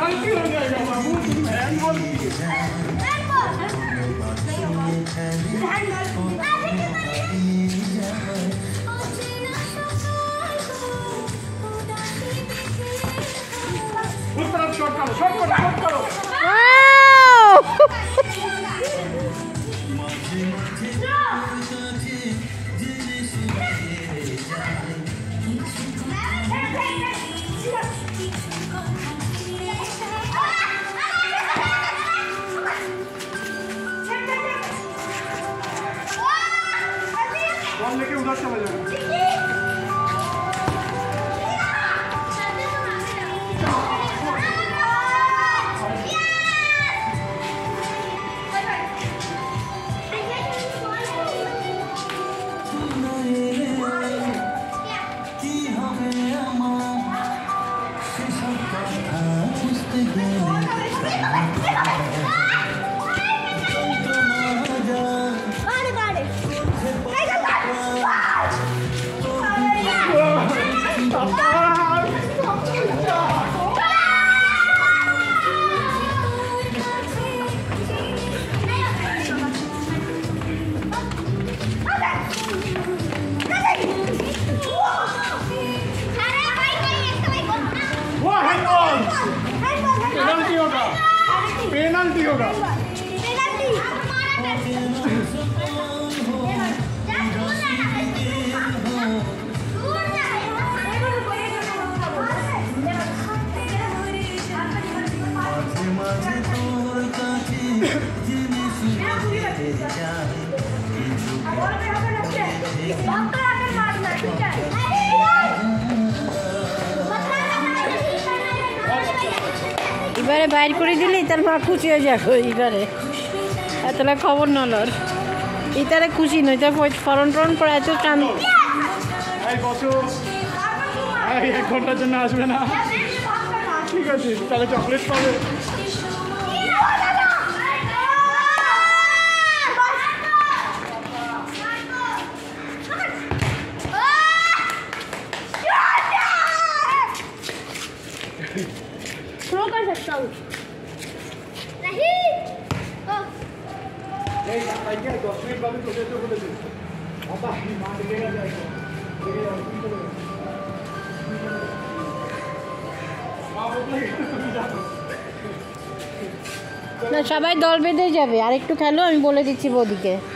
Penalty हो जाएगा बाबू, तुम हैंडबॉल उस तरफ शॉट करो, शॉट करो, शॉट करो। बॉल लेके उधर चला जाओ। पेनल्टी होगा। এবারে বাইর করে দিলে তার মা খুশি হয়ে যাবে। এবারে এতটা খবর নলর ইতারে খুশি নয়, তার ফরন টরন পরে এত কান। এক ঘন্টার জন্য আসবে না, ঠিক আছে তাহলে চকলেট পাবে। थ्रो कर सकता हूँ नहीं না সবাই দল বেঁধে যাবে, আর একটু খেলো আমি বলে দিচ্ছি বৌদিকে।